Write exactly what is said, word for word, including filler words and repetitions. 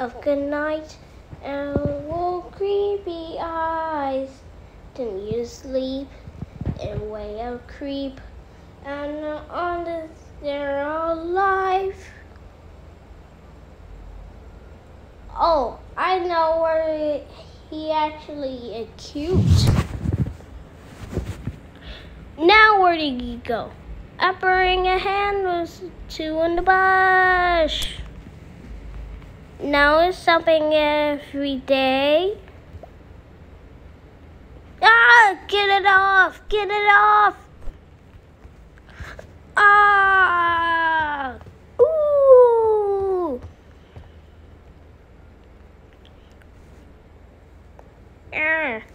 of good night and little creepy eyes. Then you sleep and way of creep and on the they're alive. Oh, I know where he actually is cute. Now where did he go? Uppering a hand was two in the bush. Now it's something every day. Ah, get it off, get it off. Ah, ooh. Ah.